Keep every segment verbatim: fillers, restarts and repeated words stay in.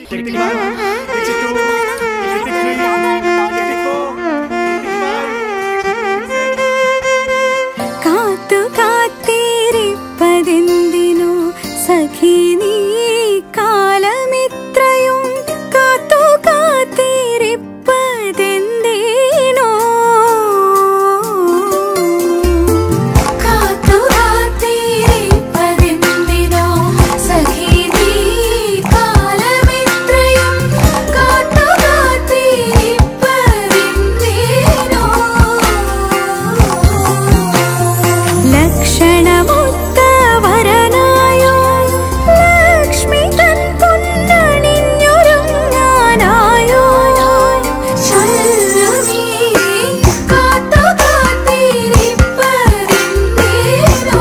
കാത്തു കാത്തിരിപ്പതെന്തിനു സഖി നീ കാലമിത്രയും കാത്തു കാത്തിരിപ്പതെന്തിനോ കാത്തു കാത്തിരിപ്പതെന്തിനോ സഖി നീ കാലമിത്രയും കാത്തു കാത്തിരിപ്പതെന്തിനോ ലക്ഷണമൊത്ത വരനായോ ലക്ഷ്മി തൻ പൊന്നണിഞ്ഞൊരുങ്ങാനായോ ചൊല്ലു നീ കാത്തു കാത്തിരിപ്പതെന്തിനോ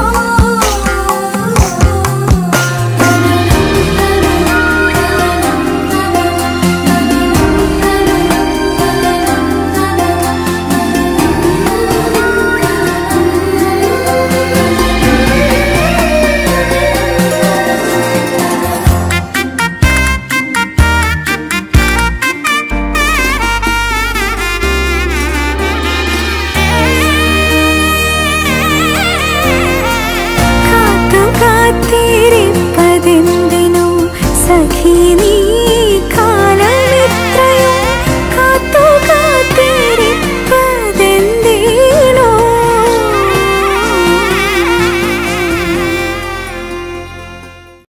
കാത്തു കാത്തിരിപ്പതെന്തിനോ സഖി നീ